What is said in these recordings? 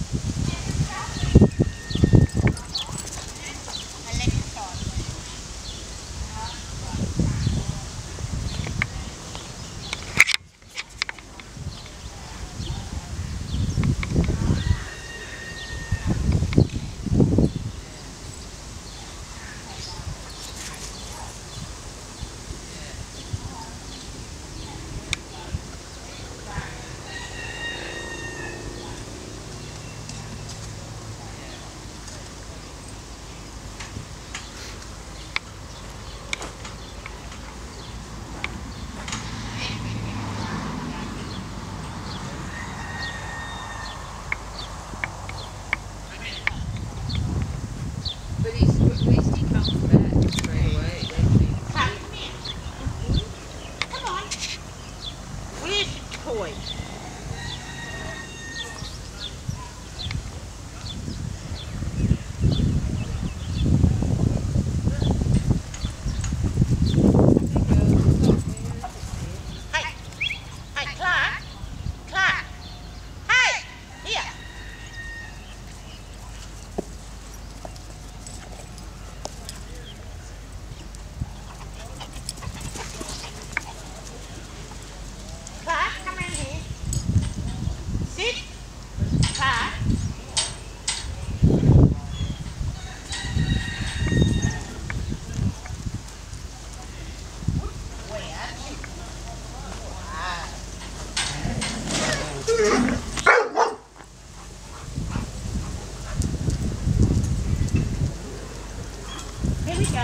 Here we go.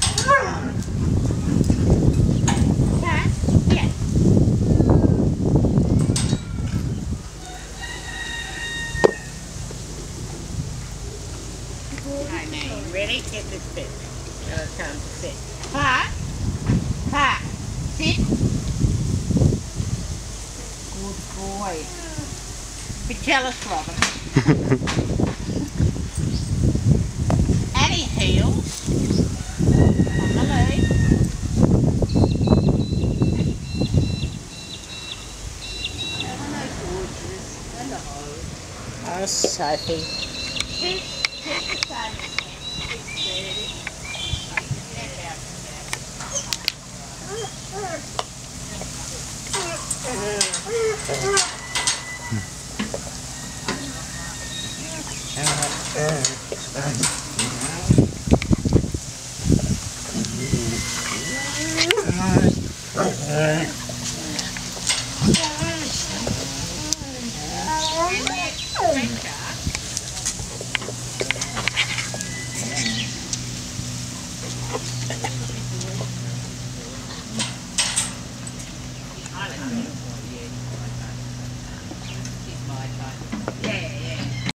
Yes. Alright, now you ready? Get this sit. Now it's time to sit. Park. Park. Sit. Good boy. Be jealous, Robin. Any heels on the leg. Hello, gorgeous. Hello. Oh, Sophie. Sit beside me. It's steady.